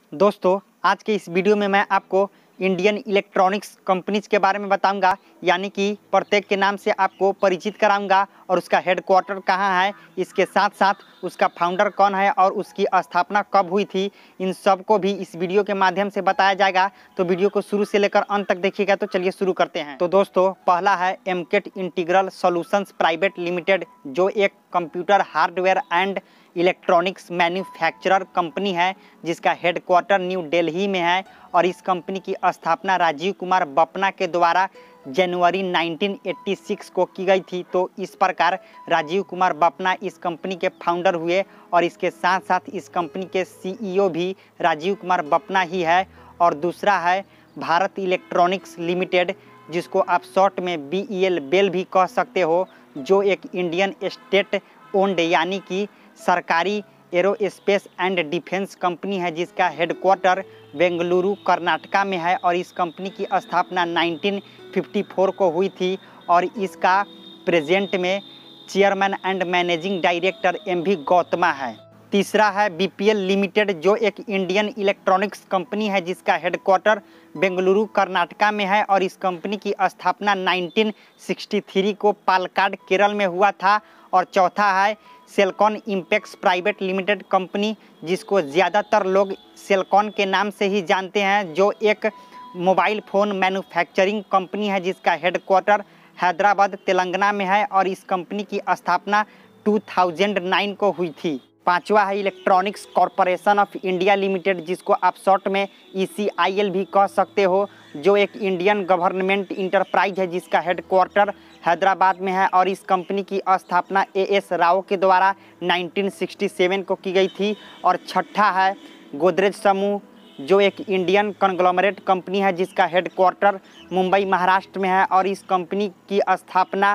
दोस्तों, आज के इस वीडियो में मैं आपको इंडियन इलेक्ट्रॉनिक्स कंपनीज के बारे में बताऊंगा, यानी कि प्रत्येक के नाम से आपको परिचित कराऊंगा और उसका हेडक्वार्टर कहां है, इसके साथ साथ उसका फाउंडर कौन है और उसकी स्थापना कब हुई थी, इन सब को भी इस वीडियो के माध्यम से बताया जाएगा। तो वीडियो को शुरू से लेकर अंत तक देखिएगा। तो चलिए शुरू करते हैं। तो दोस्तों, पहला है Amkette integral solutions private limited, जो एक computer hardware and electronics manufacturer company है जिसका हेडक्वार्टर न्यू दिल्ली में है और इस कंपनी की स्थापना राजीव कुमार बपना के द्वारा जनवरी 1986 को की गई थी। तो इस प्रकार राजीव कुमार बपना इस कंपनी के फाउंडर हुए और इसके साथ साथ इस कंपनी के सीईओ भी राजीव कुमार बपना ही है। और दूसरा है भारत इलेक्ट्रॉनिक्स लिमिटेड, जिसको आप शॉर्ट में BEL बेल भी कह सकते हो, जो एक इंडियन स्टेट ओन्ड यानी कि सरकारी एरोस्पेस एंड डिफेंस कंपनी है जिसका हेडक्वार्टर बेंगलुरु कर्नाटका में है और इस कंपनी की स्थापना 1954 को हुई थी और इसका प्रेजेंट में chairman and managing director MV Gautama है। तीसरा है BPL लिमिटेड, जो एक इंडियन इलेक्ट्रॉनिक्स कंपनी है जिसका हेडक्वार्टर बेंगलुरु कर्नाटका में है और इस कंपनी की स्थापना 1963 को पालक्काड केरल में हुआ था। और चौथा है Celkon impex private limited company, जिसको ज़्यादातर लोग सेलकॉन के नाम से ही जानते हैं, जो एक मोबाइल फ़ोन मैन्युफैक्चरिंग कंपनी है जिसका हेडक्वार्टर हैदराबाद तेलंगाना में है और इस कंपनी की स्थापना 2009 को हुई थी। पांचवा है electronics corporation of India limited, जिसको आप शॉर्ट में ECIL भी कह सकते हो, जो एक इंडियन गवर्नमेंट इंटरप्राइज है जिसका हेडक्वार्टर हैदराबाद में है और इस कंपनी की स्थापना AS राव के द्वारा 1967 को की गई थी। और छठा है गोदरेज समूह, जो एक इंडियन कंग्लोमरेट कंपनी है जिसका हेडक्वार्टर मुंबई महाराष्ट्र में है और इस कंपनी की स्थापना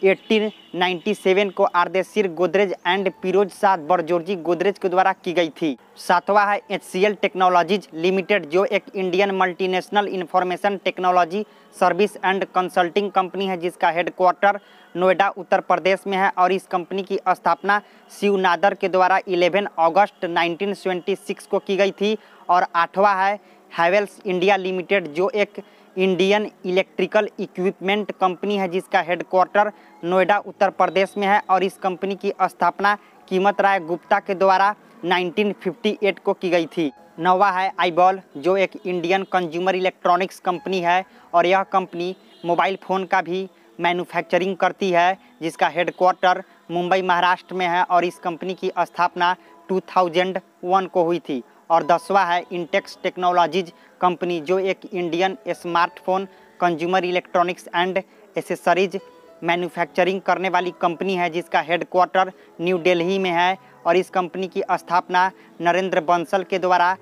1897 को आर्देशिर गोदरेज एंड फिरोज शाह बरजोरजी गोदरेज के द्वारा की गई थी। सातवां है HCL टेक्नोलॉजीज लिमिटेड, जो एक Indian multinational information technology service and consulting company है जिसका हेडक्वार्टर नोएडा उत्तर प्रदेश में है और इस कंपनी की स्थापना शिव नादर के द्वारा 11 अगस्त 1976 को की गई थी। और आठवां है हैवेल्स इंडिया लिमिटेड, जो एक इंडियन इलेक्ट्रिकल इक्विपमेंट कंपनी है जिसका हेडक्वार्टर नोएडा उत्तर प्रदेश में है और इस कंपनी की स्थापना कीमत राय गुप्ता के द्वारा 1958 को की गई थी। नौवां है आईबॉल, जो एक इंडियन कंज्यूमर इलेक्ट्रॉनिक्स कंपनी है और यह कंपनी मोबाइल फ़ोन का भी मैन्युफैक्चरिंग करती है जिसका हेडक्वार्टर मुंबई महाराष्ट्र में है और इस कंपनी की स्थापना 2001 को हुई थी। और 10वां है इंटेक्स टेक्नोलॉजीज कंपनी, जो एक Indian smartphone consumer electronics and accessories manufacturing करने वाली कंपनी है जिसका हेडक्वार्टर न्यू दिल्ली में है और इस कंपनी की स्थापना नरेंद्र बंसल के द्वारा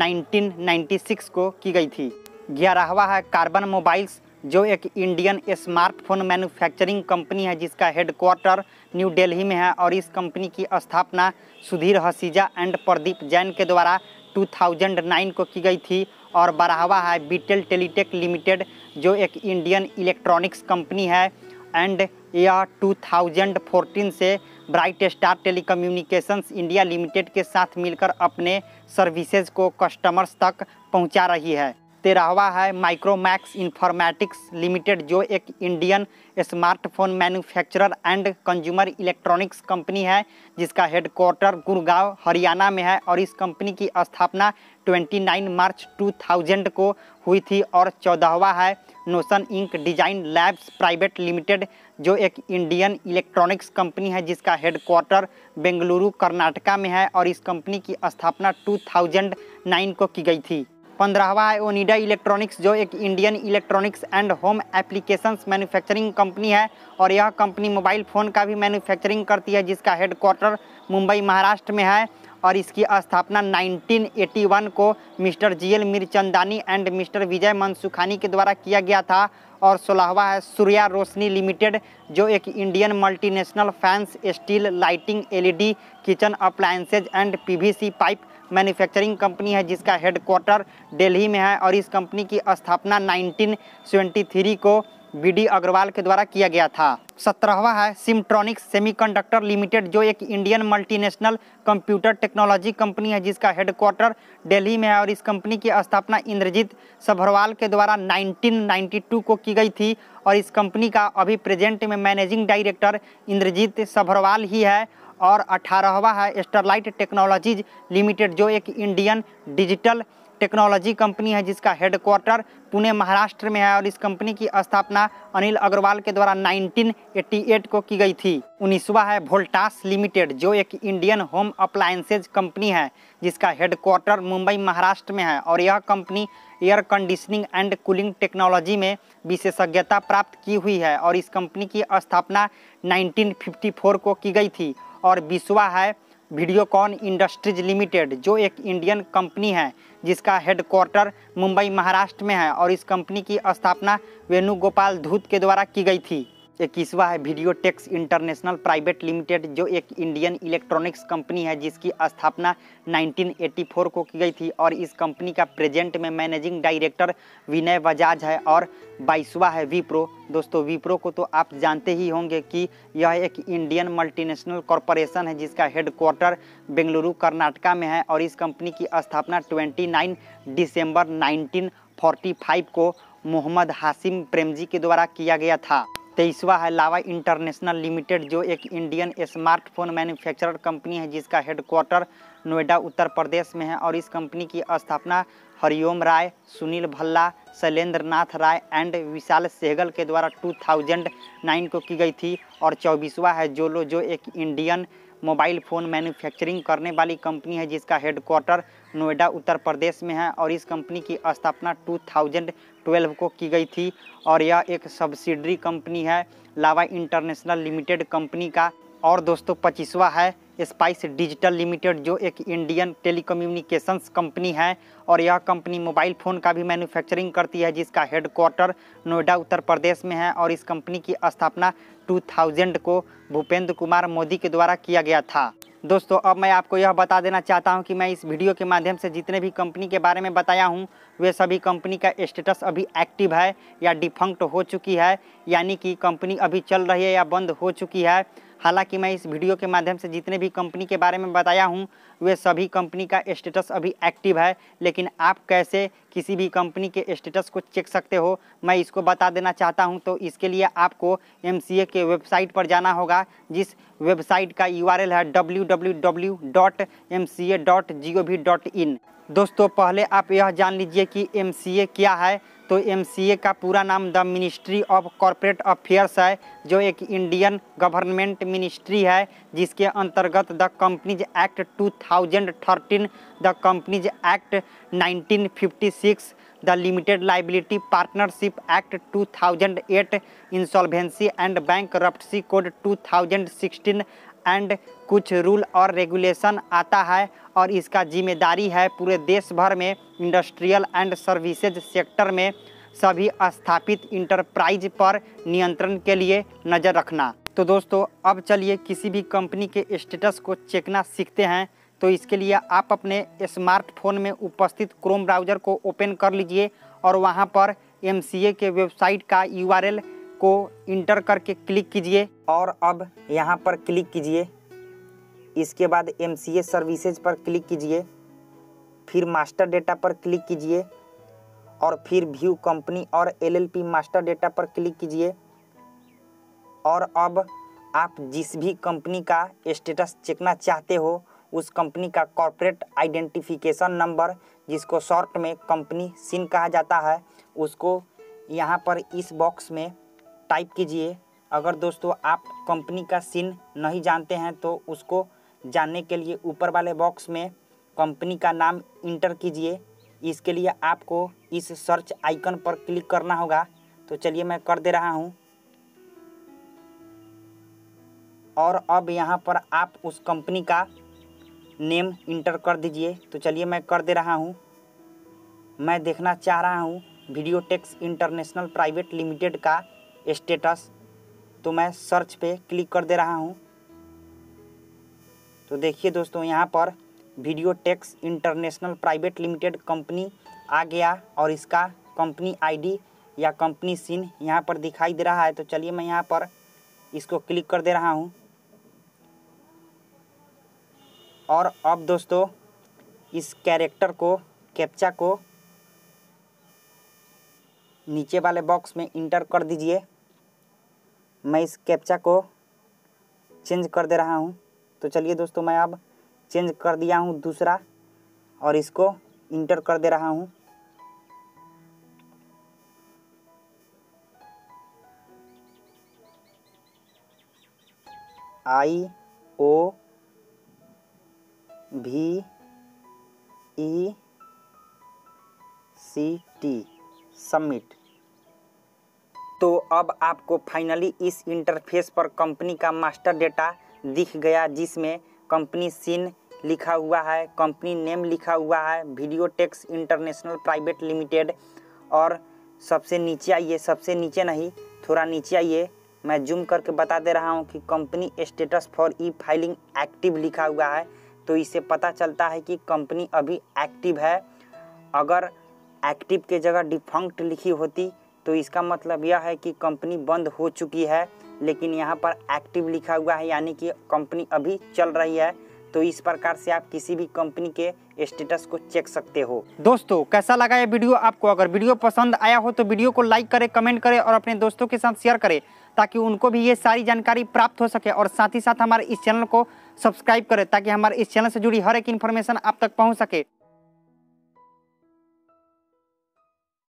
1996 को की गई थी। 11वां है कार्बन मोबाइल्स, जो एक इंडियन स्मार्टफोन मैन्युफैक्चरिंग कंपनी है जिसका हेडक्वार्टर न्यू दिल्ली में है और इस कंपनी की स्थापना सुधीर हसीजा एंड प्रदीप जैन के द्वारा 2009 को की गई थी। और 12वां है बीटेल टेलीटेक लिमिटेड, जो एक इंडियन इलेक्ट्रॉनिक्स कंपनी है एंड यह 2014 से bright star telecommunications India limited के साथ मिलकर अपने सर्विसेज को कस्टमर्स तक पहुंचा रही है। 13वां है माइक्रोमैक्स इंफॉर्मेटिक्स लिमिटेड, जो एक Indian smartphone manufacturer and consumer electronics company है जिसका हेडक्वार्टर गुड़गांव हरियाणा में है और इस कंपनी की स्थापना 29 मार्च 2000 को हुई थी। और 14वां है notion ink design labs private limited, जो एक इंडियन इलेक्ट्रॉनिक्स कंपनी है जिसका हेडक्वार्टर बेंगलुरु कर्नाटका में है और इस कंपनी की स्थापना 2009 को की गई थी। 15वां है ओनिडा इलेक्ट्रॉनिक्स, जो एक Indian electronics and home applications manufacturing company है और यह कंपनी मोबाइल फ़ोन का भी मैन्युफैक्चरिंग करती है जिसका हेडक्वार्टर मुंबई महाराष्ट्र में है और इसकी स्थापना 1981 को mister GL Mirchandani and mister Vijay Mansukhani के द्वारा किया गया था। और 16वां है सूर्या रोशनी लिमिटेड, जो एक Indian multinational fans steel lighting LED kitchen appliances and PVC pipe manufacturing company है जिसका हेडक्वार्टर दिल्ली में है और इस कंपनी की स्थापना 1973 को BD अग्रवाल के द्वारा किया गया था। 17वां है सिमट्रॉनिक्स सेमीकंडक्टर लिमिटेड, जो एक Indian multinational computer technology company है जिसका हेडक्वार्टर दिल्ली में है और इस कंपनी की स्थापना इंद्रजीत सभरवाल के द्वारा 1992 को की गई थी और इस कंपनी का अभी प्रेजेंट में मैनेजिंग डायरेक्टर इंद्रजीत सभरवाल ही है। और 18वां है स्टरलाइट टेक्नोलॉजीज लिमिटेड, जो एक इंडियन डिजिटल टेक्नोलॉजी कंपनी है जिसका हेडक्वार्टर पुणे महाराष्ट्र में है और इस कंपनी की स्थापना अनिल अग्रवाल के द्वारा 1988 को की गई थी। 19वां है वोल्टास लिमिटेड, जो एक इंडियन होम अप्लायंसेज कंपनी है जिसका हेडक्वार्टर मुंबई महाराष्ट्र में है और यह company air conditioning and cooling technology में विशेषज्ञता प्राप्त की हुई है और इस कंपनी की स्थापना 1954 को की गई थी। और 20वां है वीडियोकॉन इंडस्ट्रीज लिमिटेड, जो एक इंडियन कंपनी है जिसका हेडक्वार्टर मुंबई महाराष्ट्र में है और इस कंपनी की स्थापना वेणुगोपाल धूत के द्वारा की गई थी। 21वां है वीडियोटेक्स इंटरनेशनल प्राइवेट लिमिटेड, जो एक इंडियन इलेक्ट्रॉनिक्स कंपनी है जिसकी स्थापना 1984 को की गई थी और इस कंपनी का प्रेजेंट में मैनेजिंग डायरेक्टर विनय बजाज है। और 22वां है विप्रो। दोस्तों विप्रो को तो आप जानते ही होंगे कि यह एक इंडियन मल्टीनेशनल कॉरपोरेशन है जिसका हेडक्वार्टर बेंगलुरु कर्नाटका में है और इस कंपनी की स्थापना 29 दिसंबर 1945 को मोहम्मद हाशिम प्रेमजी के द्वारा किया गया था। 23वां है लावा इंटरनेशनल लिमिटेड, जो एक इंडियन स्मार्टफोन मैन्युफैक्चरर कंपनी है जिसका हेडक्वार्टर नोएडा उत्तर प्रदेश में है और इस कंपनी की स्थापना हरिओम राय, सुनील भल्ला, शैलेंद्र नाथ राय एंड विशाल सहगल के द्वारा 2009 को की गई थी। और 24वां है जोलो, जो एक इंडियन मोबाइल फ़ोन मैन्युफैक्चरिंग करने वाली कंपनी है जिसका हेडक्वार्टर नोएडा उत्तर प्रदेश में है और इस कंपनी की स्थापना 2012 को की गई थी और यह एक सब्सिडरी कंपनी है लावा इंटरनेशनल लिमिटेड कंपनी का। और दोस्तों 25वां है स्पाइस डिजिटल लिमिटेड, जो एक इंडियन टेलीकम्युनिकेशंस कंपनी है और यह कंपनी मोबाइल फ़ोन का भी मैन्युफैक्चरिंग करती है जिसका हेडक्वार्टर नोएडा उत्तर प्रदेश में है और इस कंपनी की स्थापना 2000 को भूपेंद्र कुमार मोदी के द्वारा किया गया था। दोस्तों अब मैं आपको यह बता देना चाहता हूं कि मैं इस वीडियो के माध्यम से जितने भी कंपनी के बारे में बताया हूं वे सभी कंपनी का स्टेटस अभी एक्टिव है या डिफंक्ट हो चुकी है, यानी कि कंपनी अभी चल रही है या बंद हो चुकी है। हालांकि मैं इस वीडियो के माध्यम से जितने भी कंपनी के बारे में बताया हूं वे सभी कंपनी का स्टेटस अभी एक्टिव है, लेकिन आप कैसे किसी भी कंपनी के स्टेटस को चेक सकते हो मैं इसको बता देना चाहता हूं। तो इसके लिए आपको MCA के वेबसाइट पर जाना होगा, जिस वेबसाइट का URL है www.mca.gov.in। दोस्तों पहले आप यह जान लीजिए कि MCA क्या है। तो MCA का पूरा नाम the ministry of corporate affairs है, जो एक इंडियन गवर्नमेंट मिनिस्ट्री है जिसके अंतर्गत the companies act 2013, the companies act 1956, the limited liability partnership act 2008, insolvency and bankruptcy code 2016 and कुछ रूल और रेगुलेशन आता है और इसका जिम्मेदारी है पूरे देश भर में इंडस्ट्रियल एंड सर्विसेज सेक्टर में सभी स्थापित इंटरप्राइज पर नियंत्रण के लिए नज़र रखना। तो दोस्तों अब चलिए किसी भी कंपनी के स्टेटस को चेकना सीखते हैं। तो इसके लिए आप अपने स्मार्टफोन में उपस्थित क्रोम ब्राउज़र को ओपन कर लीजिए और वहां पर MCA के वेबसाइट का URL को इंटर करके क्लिक कीजिए और अब यहां पर क्लिक कीजिए। इसके बाद MCA सर्विसेज पर क्लिक कीजिए, फिर मास्टर डेटा पर क्लिक कीजिए और फिर व्यू कंपनी और LLP मास्टर डेटा पर क्लिक कीजिए। और अब आप जिस भी कंपनी का स्टेटस चेकना चाहते हो उस कंपनी का कॉर्पोरेट आइडेंटिफिकेशन नंबर, जिसको शॉर्ट में कंपनी सिन कहा जाता है, उसको यहाँ पर इस बॉक्स में टाइप कीजिए। अगर दोस्तों आप कंपनी का सिन नहीं जानते हैं तो उसको जानने के लिए ऊपर वाले बॉक्स में कंपनी का नाम इंटर कीजिए। इसके लिए आपको इस सर्च आइकन पर क्लिक करना होगा। तो चलिए मैं कर दे रहा हूं और अब यहां पर आप उस कंपनी का नेम इंटर कर दीजिए। तो चलिए मैं कर दे रहा हूं। मैं देखना चाह रहा हूं वीडियोटेक्स इंटरनेशनल प्राइवेट लिमिटेड का स्टेटस, तो मैं सर्च पे क्लिक कर दे रहा हूं। तो देखिए दोस्तों यहाँ पर videotex international private limited company आ गया और इसका कंपनी ID या कंपनी सीन यहाँ पर दिखाई दे रहा है। तो चलिए मैं यहाँ पर इसको क्लिक कर दे रहा हूँ। और अब दोस्तों इस कैरेक्टर को, कैप्चा को नीचे वाले बॉक्स में इंटर कर दीजिए। मैं इस कैप्चा को चेंज कर दे रहा हूँ। तो चलिए दोस्तों मैं अब चेंज कर दिया हूँ दूसरा और इसको इंटर कर दे रहा हूँ। IOVECT submit. तो अब आपको फाइनली इस इंटरफेस पर कंपनी का मास्टर डेटा दिख गया, जिसमें कंपनी सीन लिखा हुआ है, कंपनी नेम लिखा हुआ है, वीडियोटेक्स इंटरनेशनल प्राइवेट लिमिटेड। और सबसे नीचे आइए, सबसे नीचे नहीं थोड़ा नीचे आइए, मैं जूम करके बता दे रहा हूं कि company status for e filing active लिखा हुआ है। तो इससे पता चलता है कि कंपनी अभी एक्टिव है। अगर एक्टिव के जगह डिफंक्ट लिखी होती तो इसका मतलब यह है कि कंपनी बंद हो चुकी है, लेकिन यहाँ पर एक्टिव लिखा हुआ है, यानी कि कंपनी अभी चल रही है। तो इस प्रकार से आप किसी भी कंपनी के स्टेटस को चेक सकते हो। दोस्तों कैसा लगा ये वीडियो आपको? अगर वीडियो पसंद आया हो तो वीडियो को लाइक करें, कमेंट करें और अपने दोस्तों के साथ शेयर करें, ताकि उनको भी ये सारी जानकारी प्राप्त हो सके। और साथ ही साथ हमारे इस चैनल को सब्सक्राइब करें, ताकि हमारे इस चैनल से जुड़ी हर एक इन्फॉर्मेशन आप तक पहुँच सके।